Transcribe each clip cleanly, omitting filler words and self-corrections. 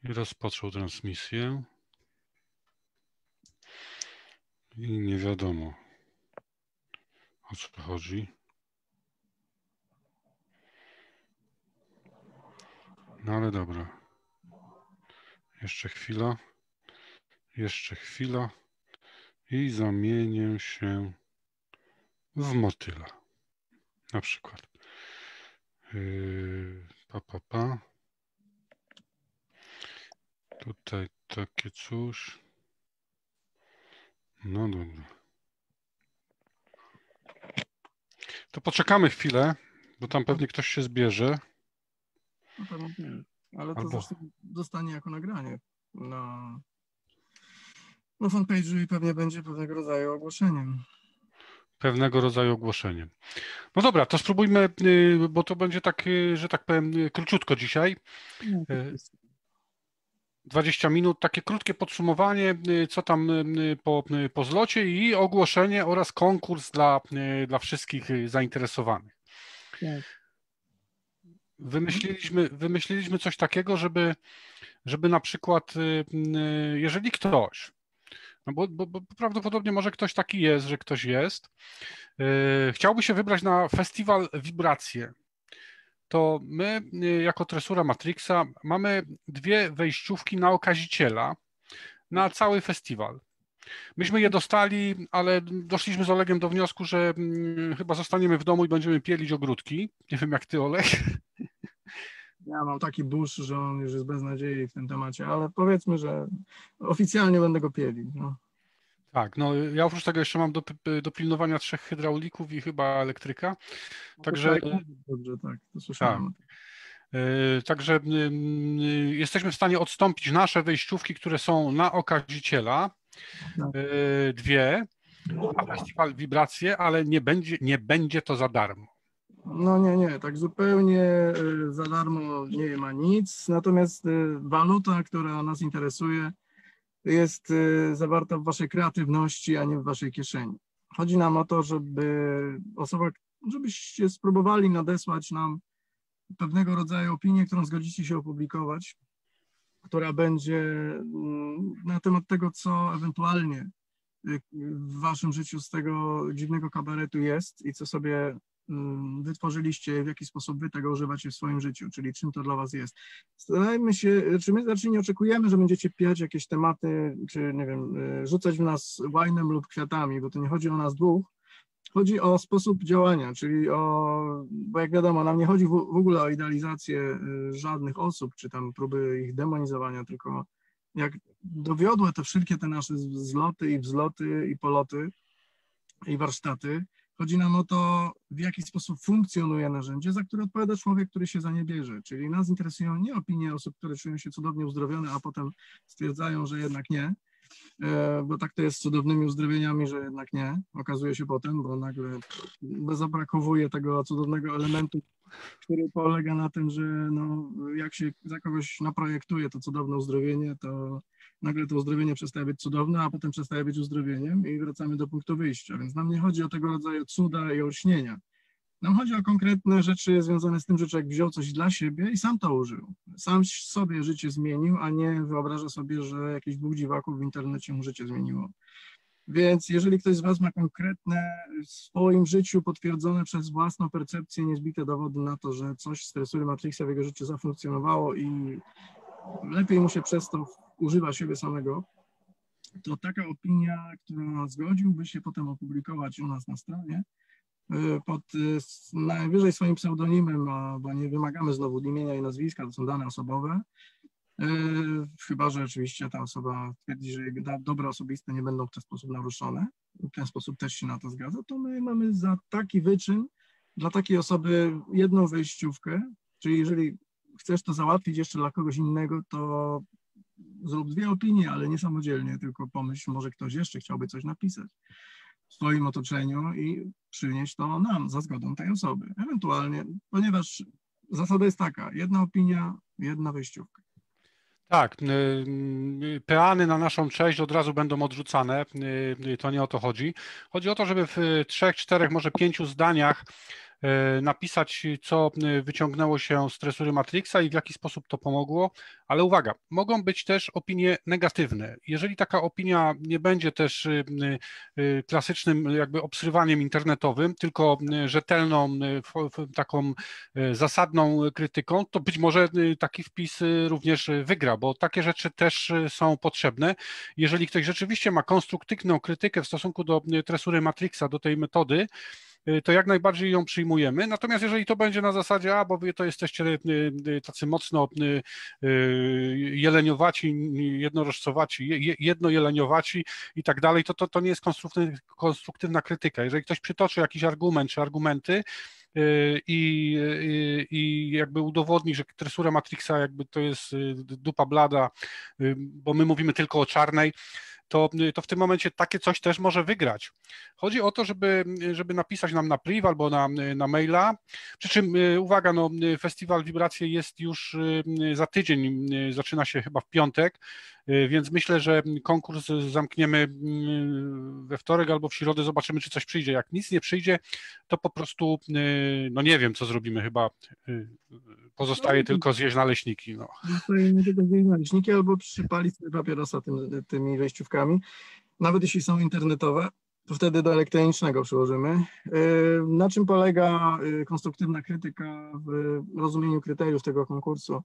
I rozpoczął transmisję. I nie wiadomo, o co chodzi. No ale dobra. Jeszcze chwila. Jeszcze chwila. I zamienię się w motyla. Na przykład. Pa. Tutaj takie coś. No dobra. To poczekamy chwilę, bo tam pewnie ktoś się zbierze. No pewnie nie. Ale to Albo... zresztą zostanie jako nagranie na fanpage'u i pewnie będzie pewnego rodzaju ogłoszeniem. Pewnego rodzaju ogłoszeniem. No dobra, to spróbujmy, bo to będzie tak, że tak powiem, króciutko dzisiaj. 20 minut, takie krótkie podsumowanie, co tam po zlocie i ogłoszenie oraz konkurs dla wszystkich zainteresowanych. Tak. Wymyśliliśmy coś takiego, żeby na przykład, jeżeli ktoś, no bo prawdopodobnie może ktoś taki jest, że ktoś jest, chciałby się wybrać na festiwal Wibracje, to my jako Tresura Matrixa mamy 2 wejściówki na okaziciela na cały festiwal. Myśmy je dostali, ale doszliśmy z Olegiem do wniosku, że chyba zostaniemy w domu i będziemy pielić ogródki. Nie wiem jak ty, Oleg. Ja mam taki burz, że on już jest bez nadziei w tym temacie, ale powiedzmy, że oficjalnie będę go pielił. No. Tak, no ja oprócz tego jeszcze mam do pilnowania 3 hydraulików i chyba elektryka. Także dobrze, tak, to słyszałem. Tak. Także jesteśmy w stanie odstąpić nasze wejściówki, które są na okaziciela, 2, na festiwal Wibracje, ale nie będzie to za darmo. No nie, tak zupełnie za darmo nie ma nic, natomiast waluta, która nas interesuje, jest zawarta w waszej kreatywności, a nie w waszej kieszeni. Chodzi nam o to, żebyście spróbowali nadesłać nam pewnego rodzaju opinię, którą zgodzicie się opublikować, która będzie na temat tego, co ewentualnie w waszym życiu z tego dziwnego kabaretu jest i co sobie wytworzyliście, w jaki sposób wy tego używacie w swoim życiu, czyli czym to dla was jest. Starajmy się, czy nie oczekujemy, że będziecie pijać jakieś tematy, czy nie wiem, rzucać w nas łajnem lub kwiatami, bo to nie chodzi o nas dwóch, chodzi o sposób działania, czyli bo jak wiadomo, nam nie chodzi w ogóle o idealizację żadnych osób, czy tam próby ich demonizowania, tylko jak dowiodłe te wszystkie te nasze zloty i wzloty i poloty i warsztaty, chodzi nam o to, w jaki sposób funkcjonuje narzędzie, za które odpowiada człowiek, który się za nie bierze. Czyli nas interesują nie opinie osób, które czują się cudownie uzdrowione, a potem stwierdzają, że jednak nie, bo tak to jest z cudownymi uzdrowieniami, że jednak nie, okazuje się potem, bo nagle zabrakowuje tego cudownego elementu, który polega na tym, że no, jak się za kogoś naprojektuje to cudowne uzdrowienie, to nagle to uzdrowienie przestaje być cudowne, a potem przestaje być uzdrowieniem i wracamy do punktu wyjścia. Więc nam nie chodzi o tego rodzaju cuda i olśnienia. Nam chodzi o konkretne rzeczy związane z tym, że człowiek wziął coś dla siebie i sam to użył. Sam sobie życie zmienił, a nie wyobraża sobie, że jakiś dwóch dziwaków w internecie mu życie zmieniło. Więc jeżeli ktoś z was ma konkretne w swoim życiu potwierdzone przez własną percepcję niezbite dowody na to, że coś z Tresury Matrixa w jego życiu zafunkcjonowało i lepiej mu się przez to używa siebie samego, to taka opinia, którą zgodziłby się potem opublikować u nas na stronie, pod najwyżej swoim pseudonimem, bo nie wymagamy znowu imienia i nazwiska, to są dane osobowe, chyba że oczywiście ta osoba twierdzi, że jej dobra osobiste nie będą w ten sposób naruszone, w ten sposób też się na to zgadza, to my mamy za taki wyczyn dla takiej osoby jedną wejściówkę, czyli jeżeli chcesz to załatwić jeszcze dla kogoś innego, to zrób 2 opinie, ale nie samodzielnie, tylko pomyśl, może ktoś jeszcze chciałby coś napisać w swoim otoczeniu i przynieść to nam za zgodą tej osoby. Ewentualnie, ponieważ zasada jest taka, 1 opinia, 1 wejściówka. Tak, peany na naszą cześć od razu będą odrzucane, to nie o to chodzi. Chodzi o to, żeby w 3, 4, może 5 zdaniach napisać, co wyciągnęło się z tresury Matrixa i w jaki sposób to pomogło, ale uwaga, mogą być też opinie negatywne. Jeżeli taka opinia nie będzie też klasycznym jakby obsrywaniem internetowym, tylko rzetelną, taką zasadną krytyką, to być może taki wpis również wygra, bo takie rzeczy też są potrzebne. Jeżeli ktoś rzeczywiście ma konstruktywną krytykę w stosunku do tresury Matrixa, do tej metody, to jak najbardziej ją przyjmujemy. Natomiast jeżeli to będzie na zasadzie, bo wy to jesteście tacy mocno jeleniowaci, jednorożcowaci, jednojeleniowaci i tak dalej, to nie jest konstruktywna krytyka. Jeżeli ktoś przytoczy jakiś argument czy argumenty, i jakby udowodni, że tresura Matrixa jakby to jest dupa blada, bo my mówimy tylko o czarnej, to w tym momencie takie coś też może wygrać. Chodzi o to, żeby napisać nam na priv albo na maila, przy czym uwaga, festiwal Wibracje jest już za tydzień, zaczyna się chyba w piątek, więc myślę, że konkurs zamkniemy we wtorek albo w środę, zobaczymy, czy coś przyjdzie. Jak nic nie przyjdzie, to po prostu, nie wiem, co zrobimy, chyba pozostaje tylko zjeść naleśniki. Zostaje nie tylko zjeść naleśniki albo przypalić sobie papierosa tymi wejściówkami. Nawet jeśli są internetowe, to wtedy do elektronicznego przyłożymy. Na czym polega konstruktywna krytyka w rozumieniu kryteriów tego konkursu?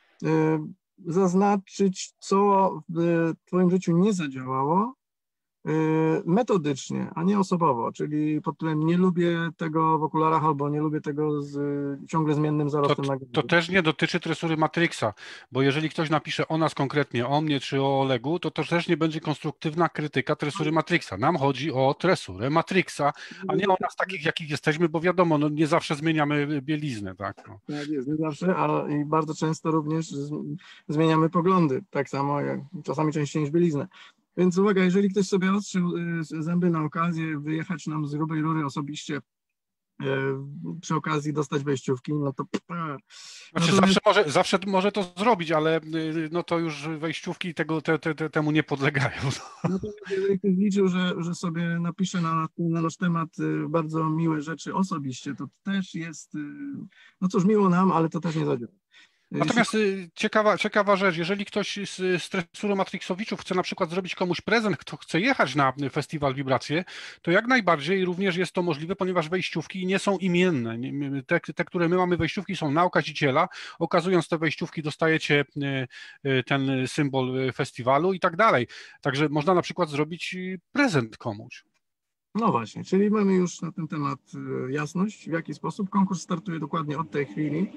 Zaznaczyć, co w Twoim życiu nie zadziałało, metodycznie, a nie osobowo, czyli pod tytułem nie lubię tego w okularach albo nie lubię tego z ciągle zmiennym zarostem na głowie. To też nie dotyczy tresury Matrixa, bo jeżeli ktoś napisze o nas konkretnie, o mnie czy o Olegu, to też nie będzie konstruktywna krytyka tresury Matrixa. Nam chodzi o tresurę Matrixa, a nie o nas takich, jakich jesteśmy, bo wiadomo, nie zawsze zmieniamy bieliznę. Tak jest, nie zawsze, ale i bardzo często również zmieniamy poglądy, tak samo jak czasami częściej niż bieliznę. Więc uwaga, jeżeli ktoś sobie ostrzył zęby na okazję wyjechać nam z grubej rury osobiście, przy okazji dostać wejściówki, no to... Zawsze może to zrobić, ale to już wejściówki temu nie podlegają. Jeżeli ktoś liczył, że sobie napisze na nasz temat bardzo miłe rzeczy osobiście, to też jest, cóż, miło nam, ale to też nie zadziała. Natomiast ciekawa rzecz, jeżeli ktoś z tresury Matrixowiczów chce na przykład zrobić komuś prezent, kto chce jechać na festiwal Wibracje, to jak najbardziej również jest to możliwe, ponieważ wejściówki nie są imienne. Te, które my mamy wejściówki, są na okaziciela. Okazując te wejściówki, dostajecie ten symbol festiwalu i tak dalej. Także można na przykład zrobić prezent komuś. No właśnie, czyli mamy już na ten temat jasność, w jaki sposób konkurs startuje dokładnie od tej chwili.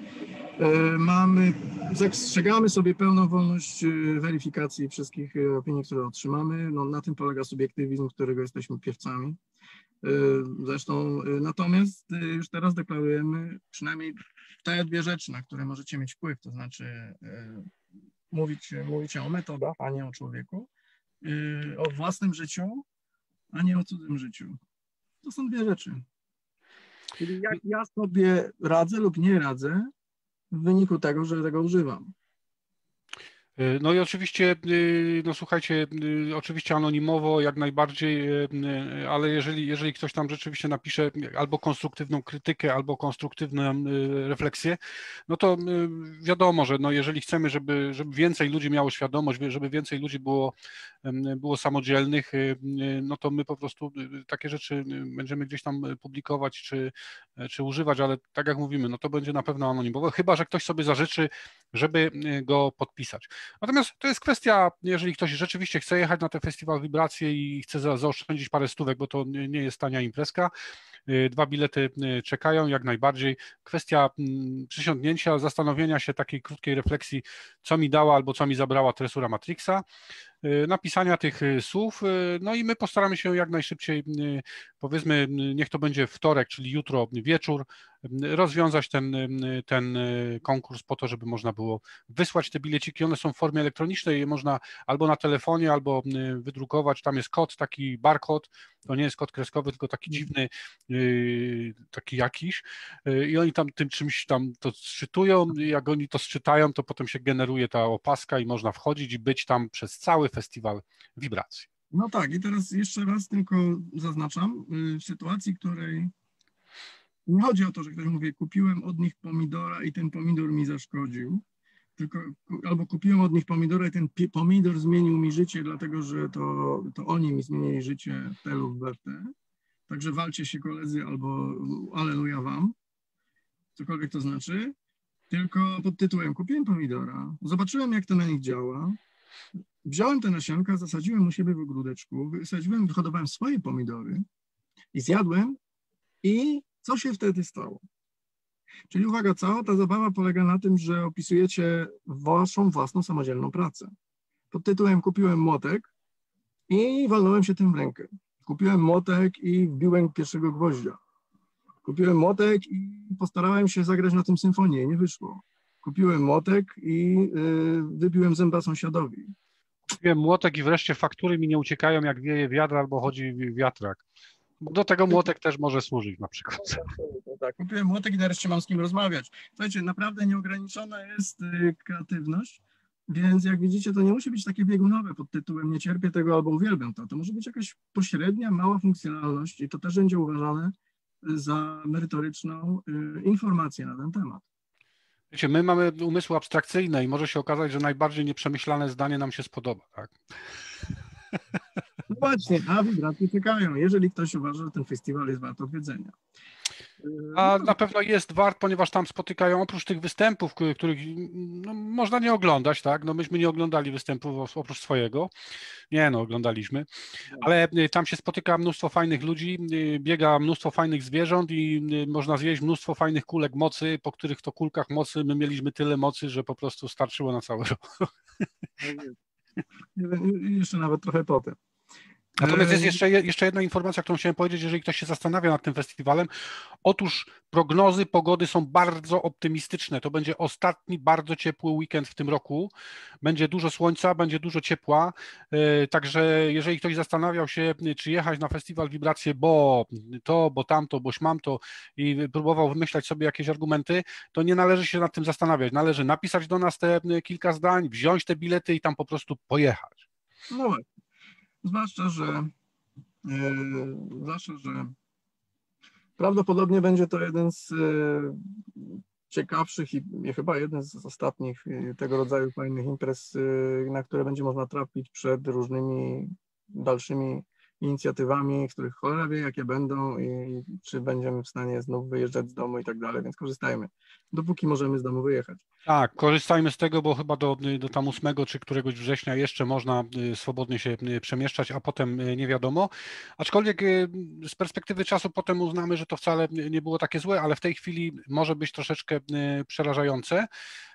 Zastrzegamy sobie pełną wolność weryfikacji wszystkich opinii, które otrzymamy. Na tym polega subiektywizm, którego jesteśmy piewcami. Zresztą, natomiast już teraz deklarujemy przynajmniej te dwie rzeczy, na które możecie mieć wpływ, to znaczy mówicie o metodach, a nie o człowieku, o własnym życiu, a nie o cudzym życiu. To są dwie rzeczy. Czyli jak ja sobie radzę lub nie radzę w wyniku tego, że tego używam. No i oczywiście, słuchajcie, oczywiście anonimowo jak najbardziej, ale jeżeli ktoś tam rzeczywiście napisze albo konstruktywną krytykę, albo konstruktywną refleksję, no to wiadomo, że jeżeli chcemy, żeby więcej ludzi miało świadomość, żeby więcej ludzi było samodzielnych, no to my po prostu takie rzeczy będziemy gdzieś tam publikować czy używać, ale tak jak mówimy, no to będzie na pewno anonimowo, chyba że ktoś sobie zażyczy, żeby go podpisać. Natomiast to jest kwestia, jeżeli ktoś rzeczywiście chce jechać na ten festiwal Wibracje i chce zaoszczędzić parę stówek, bo to nie jest tania imprezka, 2 bilety czekają jak najbardziej. Kwestia przysiągnięcia, zastanowienia się, takiej krótkiej refleksji, co mi dała albo co mi zabrała tresura Matrixa, napisania tych słów, no i my postaramy się jak najszybciej, powiedzmy, niech to będzie wtorek, czyli jutro wieczór, rozwiązać ten konkurs po to, żeby można było wysłać te bileciki. One są w formie elektronicznej, je można albo na telefonie, albo wydrukować. Tam jest kod, taki barcode, to nie jest kod kreskowy, tylko taki dziwny, taki jakiś i oni tam tym czymś tam to sczytują. Jak oni to sczytają, to potem się generuje ta opaska i można wchodzić i być tam przez cały festiwal Wibracji. No tak, i teraz jeszcze raz tylko zaznaczam, w sytuacji, w której Nie chodzi o to, że ktoś mówi, kupiłem od nich pomidora i ten pomidor mi zaszkodził, tylko albo kupiłem od nich pomidora i ten pomidor zmienił mi życie, dlatego że to oni mi zmienili życie w T lub we w T. Także walcie się koledzy albo aleluja wam, cokolwiek to znaczy. Tylko pod tytułem kupiłem pomidora, zobaczyłem jak to na nich działa, wziąłem te nasionka, zasadziłem u siebie w ogródeczku, wysadziłem, wyhodowałem swoje pomidory i zjadłem i co się wtedy stało? Czyli uwaga, cała ta zabawa polega na tym, że opisujecie waszą własną samodzielną pracę. Pod tytułem kupiłem młotek i walnąłem się tym w rękę. Kupiłem młotek i wbiłem pierwszego gwoździa. Kupiłem młotek i postarałem się zagrać na tym symfonię i nie wyszło. Kupiłem młotek i wybiłem zęba sąsiadowi. Kupiłem młotek i wreszcie faktury mi nie uciekają, jak wieje wiatr albo chodzi wiatrak. Bo do tego młotek też może służyć na przykład. Tak, kupiłem młotek i nareszcie mam z kim rozmawiać. Słuchajcie, naprawdę nieograniczona jest kreatywność, więc jak widzicie, to nie musi być takie biegunowe pod tytułem nie cierpię tego albo uwielbiam to. To może być jakaś pośrednia, mała funkcjonalność i to też będzie uważane za merytoryczną informację na ten temat. Wiecie, my mamy umysły abstrakcyjne i może się okazać, że najbardziej nieprzemyślane zdanie nam się spodoba, tak? No właśnie, a wibracje czekają, jeżeli ktoś uważa, że ten festiwal jest wart odwiedzenia. A na pewno jest wart, ponieważ tam spotykają oprócz tych występów, których no, można nie oglądać, tak? No myśmy nie oglądali występów oprócz swojego. Nie, no oglądaliśmy, ale tam się spotyka mnóstwo fajnych ludzi, biega mnóstwo fajnych zwierząt i można zjeść mnóstwo fajnych kulek mocy, po których to kulkach mocy my mieliśmy tyle mocy, że po prostu starczyło na cały rok. Jeszcze nawet trochę potem. Natomiast jest jeszcze jedna informacja, którą chciałem powiedzieć, jeżeli ktoś się zastanawia nad tym festiwalem. Otóż prognozy pogody są bardzo optymistyczne. To będzie ostatni bardzo ciepły weekend w tym roku. Będzie dużo słońca, będzie dużo ciepła. Także jeżeli ktoś zastanawiał się, czy jechać na festiwal Wibracje, bo to, bo tamto, bo śmamto i próbował wymyślać sobie jakieś argumenty, to nie należy się nad tym zastanawiać. Należy napisać do nas te kilka zdań, wziąć te bilety i tam po prostu pojechać. No właśnie. Zwłaszcza, że prawdopodobnie będzie to jeden z ciekawszych i chyba jeden z ostatnich tego rodzaju fajnych imprez, na które będzie można trafić przed różnymi dalszymi inicjatywami, których cholera wie, jakie będą i czy będziemy w stanie znów wyjeżdżać z domu i tak dalej, więc korzystajmy, dopóki możemy z domu wyjechać. Tak, korzystajmy z tego, bo chyba do tam 8 czy któregoś września jeszcze można swobodnie się przemieszczać, a potem nie wiadomo. Aczkolwiek z perspektywy czasu potem uznamy, że to wcale nie było takie złe, ale w tej chwili może być troszeczkę przerażające.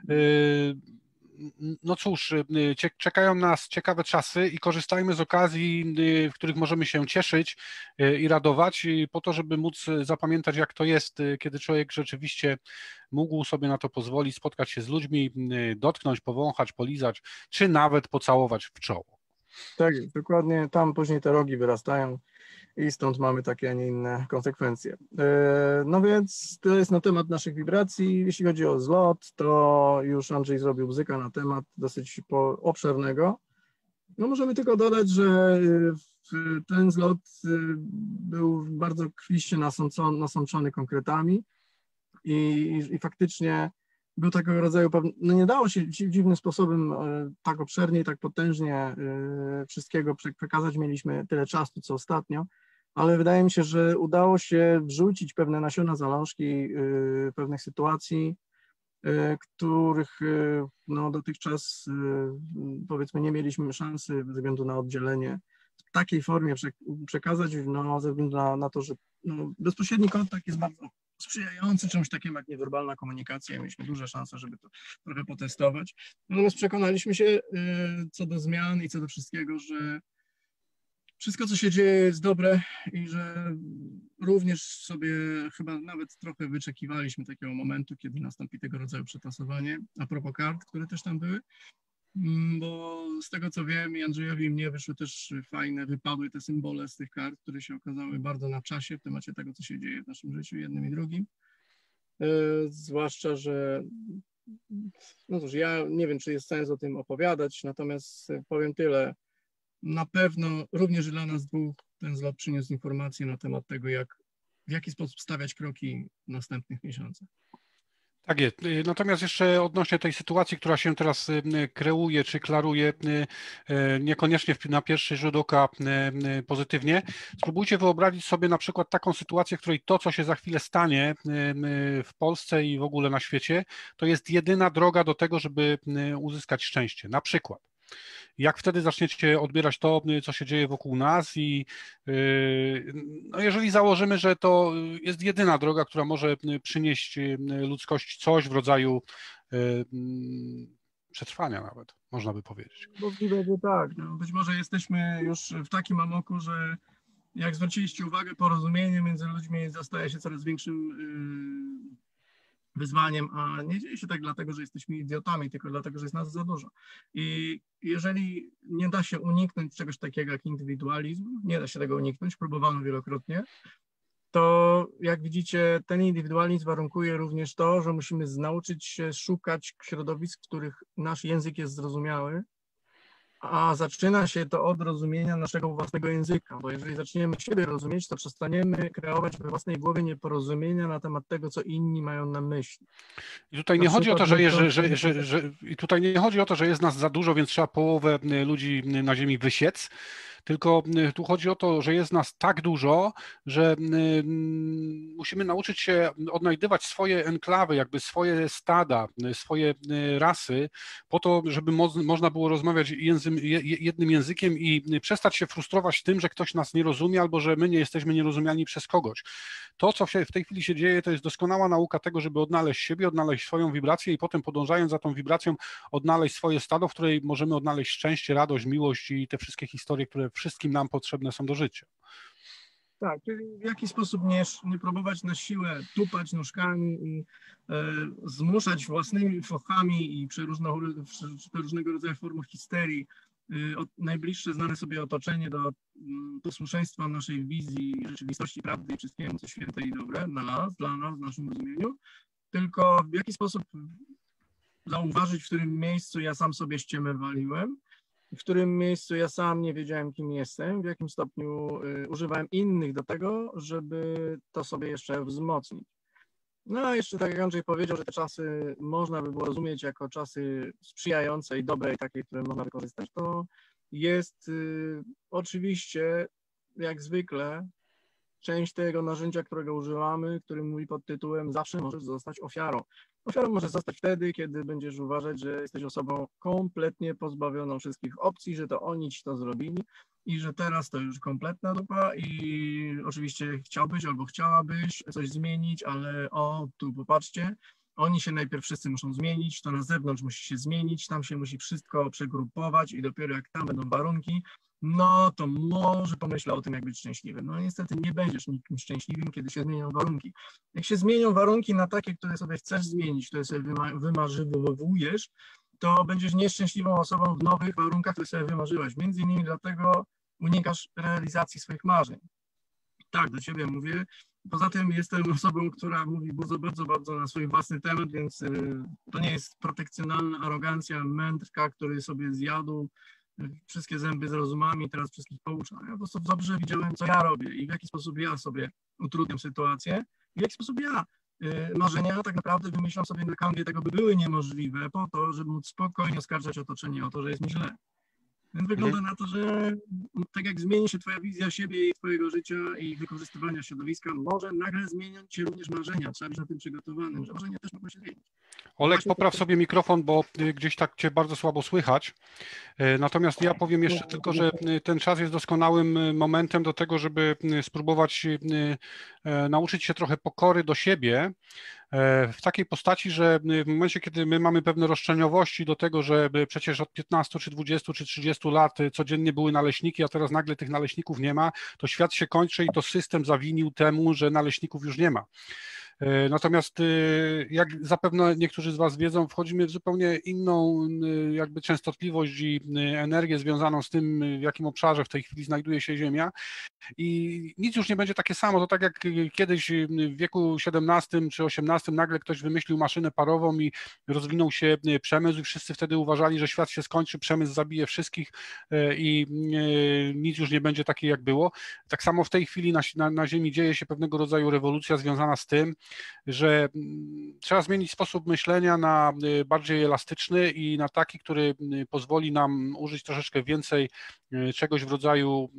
No cóż, czekają nas ciekawe czasy i korzystajmy z okazji, w których możemy się cieszyć i radować, po to, żeby móc zapamiętać, jak to jest, kiedy człowiek rzeczywiście mógł sobie na to pozwolić, spotkać się z ludźmi, dotknąć, powąchać, polizać, czy nawet pocałować w czoło. Tak, dokładnie tam później te rogi wyrastają i stąd mamy takie, a nie inne konsekwencje. No więc to jest na temat naszych wibracji. Jeśli chodzi o zlot, to już Andrzej zrobił bzyka na temat dosyć obszernego. No możemy tylko dodać, że ten zlot był bardzo krwiście nasączony konkretami i faktycznie był takiego rodzaju, no nie dało się dziwnym sposobem tak obszernie i tak potężnie wszystkiego przekazać. Mieliśmy tyle czasu, co ostatnio, ale wydaje mi się, że udało się wrzucić pewne nasiona zalążki pewnych sytuacji, których no, dotychczas powiedzmy nie mieliśmy szansy ze względu na oddzielenie w takiej formie przekazać, no, ze względu na to, że no, bezpośredni kontakt jest bardzo sprzyjający czemuś takiemu jak niewerbalna komunikacja. Mieliśmy duże szanse, żeby to trochę potestować. Natomiast przekonaliśmy się co do zmian i co do wszystkiego, że wszystko, co się dzieje, jest dobre i że również sobie chyba nawet trochę wyczekiwaliśmy takiego momentu, kiedy nastąpi tego rodzaju przetasowanie. A propos kart, które też tam były, bo z tego co wiem, i Andrzejowi i mnie wyszły też fajne, wypadły te symbole z tych kart, które się okazały bardzo na czasie w temacie tego, co się dzieje w naszym życiu, jednym i drugim. Zwłaszcza, że no cóż, ja nie wiem, czy jest sens o tym opowiadać, natomiast powiem tyle. Na pewno również dla nas dwóch ten zlot przyniósł informacje na temat tego, jak w jaki sposób stawiać kroki w następnych miesiącach. Tak jest. Natomiast jeszcze odnośnie tej sytuacji, która się teraz kreuje czy klaruje, niekoniecznie na pierwszy rzut oka pozytywnie, spróbujcie wyobrazić sobie na przykład taką sytuację, w której to, co się za chwilę stanie w Polsce i w ogóle na świecie, to jest jedyna droga do tego, żeby uzyskać szczęście. Na przykład, jak wtedy zaczniecie odbierać to, co się dzieje wokół nas i no jeżeli założymy, że to jest jedyna droga, która może przynieść ludzkości coś w rodzaju przetrwania nawet, można by powiedzieć. Możliwe, że tak. No, być może jesteśmy już w takim amoku, że jak zwróciliście uwagę, porozumienie między ludźmi staje się coraz większym wyzwaniem, a nie dzieje się tak dlatego, że jesteśmy idiotami, tylko dlatego, że jest nas za dużo. I jeżeli nie da się uniknąć czegoś takiego jak indywidualizm, nie da się tego uniknąć, próbowano wielokrotnie, to jak widzicie, ten indywidualizm warunkuje również to, że musimy nauczyć się szukać środowisk, w których nasz język jest zrozumiały, a zaczyna się to od rozumienia naszego własnego języka, bo jeżeli zaczniemy siebie rozumieć, to przestaniemy kreować we własnej głowie nieporozumienia na temat tego, co inni mają na myśli. I tutaj nie chodzi o to, i tutaj nie chodzi o to, że jest nas za dużo, więc trzeba połowę ludzi na ziemi wysiec, tylko tu chodzi o to, że jest nas tak dużo, że musimy nauczyć się odnajdywać swoje enklawy, jakby swoje stada, swoje rasy, po to, żeby można było rozmawiać jednym językiem i przestać się frustrować tym, że ktoś nas nie rozumie albo że my nie jesteśmy nierozumiani przez kogoś. To, co w tej chwili się dzieje, to jest doskonała nauka tego, żeby odnaleźć siebie, odnaleźć swoją wibrację i potem podążając za tą wibracją odnaleźć swoje stado, w której możemy odnaleźć szczęście, radość, miłość i te wszystkie historie, które wszystkim nam potrzebne są do życia. Tak, czyli w jaki sposób nie próbować na siłę tupać nóżkami i zmuszać własnymi fochami i różnego rodzaju formach histerii najbliższe znane sobie otoczenie do posłuszeństwa naszej wizji rzeczywistości, prawdy i wszystkiemu, co święte i dobre dla nas, w naszym rozumieniu, tylko w jaki sposób zauważyć, w którym miejscu ja sam sobie ściemę waliłem, w którym miejscu ja sam nie wiedziałem, kim jestem, w jakim stopniu używałem innych do tego, żeby to sobie jeszcze wzmocnić. No a jeszcze tak jak Andrzej powiedział, że te czasy można by było rozumieć jako czasy sprzyjające i dobre i takie, które można wykorzystać, to jest oczywiście jak zwykle część tego narzędzia, którego używamy, który mówi pod tytułem zawsze możesz zostać ofiarą. Ofiarą możesz zostać wtedy, kiedy będziesz uważać, że jesteś osobą kompletnie pozbawioną wszystkich opcji, że to oni ci to zrobili i że teraz to już kompletna dupa i oczywiście chciałbyś albo chciałabyś coś zmienić, ale tu popatrzcie, oni się najpierw wszyscy muszą zmienić, to na zewnątrz musi się zmienić, tam się musi wszystko przegrupować i dopiero jak tam będą warunki, no to może pomyślę o tym, jak być szczęśliwym. No niestety nie będziesz nikim szczęśliwym, kiedy się zmienią warunki. Jak się zmienią warunki na takie, które sobie chcesz zmienić, które sobie wymarzywujesz, to będziesz nieszczęśliwą osobą w nowych warunkach, które sobie wymarzyłeś. Między innymi dlatego unikasz realizacji swoich marzeń. Tak, do ciebie mówię. Poza tym jestem osobą, która mówi bardzo, bardzo na swój własny temat, więc to nie jest protekcjonalna arogancja mędrka, który sobie zjadł wszystkie zęby z rozumami i teraz wszystkich poucza. Ja po prostu dobrze widziałem, co ja robię i w jaki sposób ja sobie utrudniam sytuację i w jaki sposób ja marzenia tak naprawdę wymyślam sobie na kanwie tego, by były niemożliwe po to, żeby móc spokojnie oskarżać otoczenie o to, że jest mi źle. Więc wygląda na to, że tak jak zmieni się twoja wizja siebie i twojego życia i wykorzystywania środowiska, może nagle zmieniać się również marzenia. Trzeba być na tym przygotowanym, że marzenia też mogą się zmienić. Olek, popraw sobie mikrofon, bo gdzieś tak cię bardzo słabo słychać. Natomiast ja powiem jeszcze tylko, że ten czas jest doskonałym momentem do tego, żeby spróbować nauczyć się trochę pokory do siebie, w takiej postaci, że w momencie, kiedy my mamy pewne roszczeniowości do tego, że przecież od 15 czy 20 czy 30 lat codziennie były naleśniki, a teraz nagle tych naleśników nie ma, to świat się kończy i to system zawinił temu, że naleśników już nie ma. Natomiast jak zapewne niektórzy z Was wiedzą, wchodzimy w zupełnie inną jakby częstotliwość i energię związaną z tym, w jakim obszarze w tej chwili znajduje się Ziemia. I nic już nie będzie takie samo. To tak jak kiedyś w wieku XVII czy XVIII nagle ktoś wymyślił maszynę parową i rozwinął się przemysł i wszyscy wtedy uważali, że świat się skończy, przemysł zabije wszystkich i nic już nie będzie takie jak było. Tak samo w tej chwili na Ziemi dzieje się pewnego rodzaju rewolucja związana z tym, że trzeba zmienić sposób myślenia na bardziej elastyczny i na taki, który pozwoli nam użyć troszeczkę więcej czegoś w rodzaju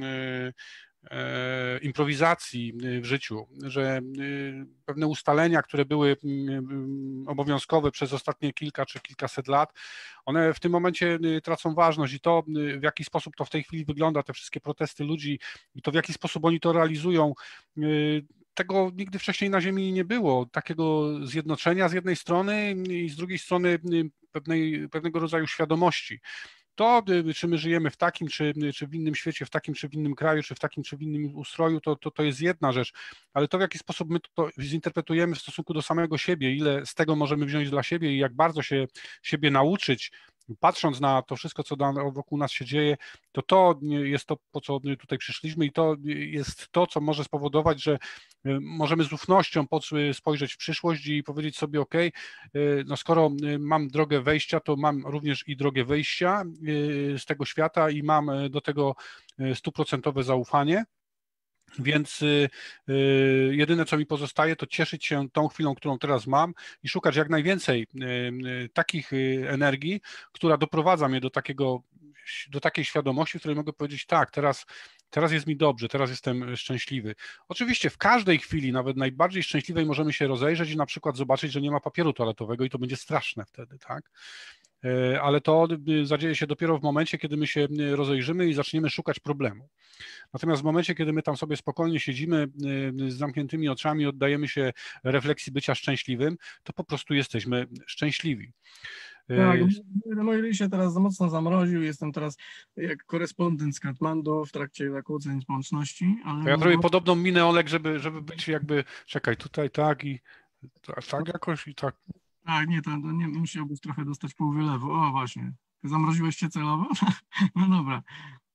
improwizacji w życiu, że pewne ustalenia, które były obowiązkowe przez ostatnie kilka czy kilkaset lat, one w tym momencie tracą ważność i to, w jaki sposób to w tej chwili wygląda, te wszystkie protesty ludzi i to, w jaki sposób oni to realizują, tego nigdy wcześniej na Ziemi nie było, takiego zjednoczenia z jednej strony i z drugiej strony pewnego rodzaju świadomości. To, czy my żyjemy w takim, czy w innym świecie, w takim, czy w innym kraju, czy w takim, czy w innym ustroju, to jest jedna rzecz, ale to, w jaki sposób my to zinterpretujemy w stosunku do samego siebie, ile z tego możemy wziąć dla siebie i jak bardzo się siebie nauczyć, patrząc na to wszystko, co wokół nas się dzieje, to jest to, po co tutaj przyszliśmy i to jest to, co może spowodować, że możemy z ufnością spojrzeć w przyszłość i powiedzieć sobie, ok, no skoro mam drogę wejścia, to mam również i drogę wyjścia z tego świata i mam do tego 100% zaufanie. Więc jedyne, co mi pozostaje, to cieszyć się tą chwilą, którą teraz mam i szukać jak najwięcej takich energii, która doprowadza mnie do takiej świadomości, w której mogę powiedzieć, tak, teraz jest mi dobrze, teraz jestem szczęśliwy. Oczywiście w każdej chwili, nawet najbardziej szczęśliwej, możemy się rozejrzeć i na przykład zobaczyć, że nie ma papieru toaletowego i to będzie straszne wtedy, tak? Ale to zadzieje się dopiero w momencie, kiedy my się rozejrzymy i zaczniemy szukać problemu. Natomiast w momencie, kiedy my tam sobie spokojnie siedzimy z zamkniętymi oczami, oddajemy się refleksji bycia szczęśliwym, to po prostu jesteśmy szczęśliwi. Tak, mój ryj się teraz mocno zamroził, jestem teraz jak korespondent z Katmandu w trakcie zakłóceń społeczności. Ale ja zrobię podobną minę, Oleg, żeby być jakby, czekaj, tutaj tak i tak jakoś i tak. Tak, nie, to nie musiałbyś trochę dostać pół wylewu. O, właśnie. Zamroziłeś się celowo? No dobra.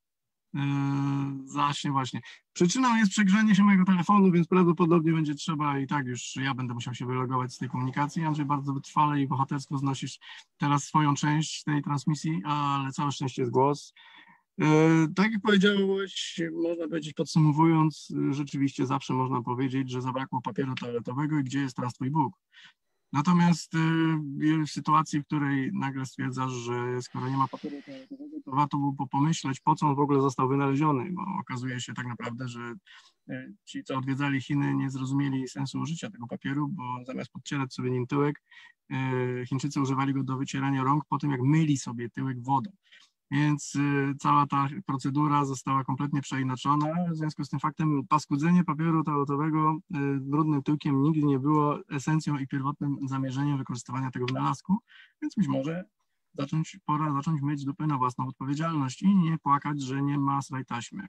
Zaśnie właśnie. Przyczyną jest przegrzanie się mojego telefonu, więc prawdopodobnie będzie trzeba i tak już ja będę musiał się wylogować z tej komunikacji. Andrzej, bardzo wytrwale i bohatersko znosisz teraz swoją część tej transmisji, ale całe szczęście jest głos. Tak jak powiedziałeś, można powiedzieć podsumowując, rzeczywiście zawsze można powiedzieć, że zabrakło papieru toaletowego i gdzie jest teraz twój Bóg. Natomiast w sytuacji, w której nagle stwierdzasz, że skoro nie ma papieru toaletowego, to warto było pomyśleć, po co on w ogóle został wynaleziony, bo okazuje się tak naprawdę, że ci, co odwiedzali Chiny, nie zrozumieli sensu użycia tego papieru, bo zamiast podcierać sobie nim tyłek, Chińczycy używali go do wycierania rąk po tym, jak myli sobie tyłek wodą. Więc cała ta procedura została kompletnie przeinaczona. W związku z tym faktem paskudzenie papieru toaletowego brudnym tyłkiem nigdy nie było esencją i pierwotnym zamierzeniem wykorzystywania tego wynalazku, więc być może pora zacząć myć dupę na własną odpowiedzialność i nie płakać, że nie ma sraj taśmy.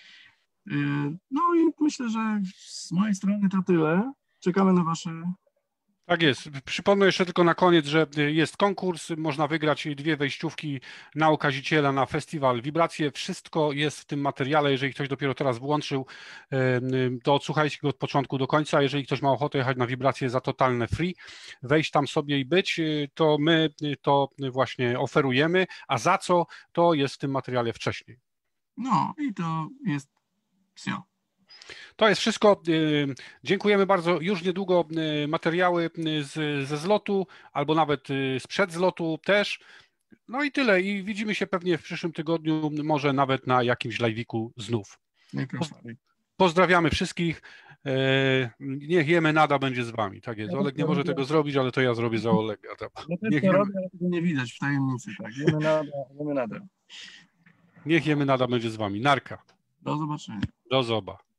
No i myślę, że z mojej strony to tyle. Czekamy na wasze... Tak jest. Przypomnę jeszcze tylko na koniec, że jest konkurs, można wygrać 2 wejściówki na okaziciela na festiwal Wibracje. Wszystko jest w tym materiale. Jeżeli ktoś dopiero teraz włączył, to odsłuchajcie go od początku do końca. Jeżeli ktoś ma ochotę jechać na Wibracje za totalne free, wejść tam sobie i być, to my to właśnie oferujemy, a za co, to jest w tym materiale wcześniej. No i to jest wszystko. To jest wszystko. Dziękujemy bardzo. Już niedługo materiały ze zlotu, albo nawet sprzed zlotu też. No i tyle. I widzimy się pewnie w przyszłym tygodniu, może nawet na jakimś live'iku znów. Pozdrawiamy wszystkich. Niech Jemenada będzie z wami. Tak jest. Oleg nie może tego zrobić, ale to ja zrobię za Olega. Niech robię, ale tego nie widać w tajemnicy. Tak. Jemenada. Niech Jemenada będzie z wami. Narka. Do zobaczenia. Do zoba.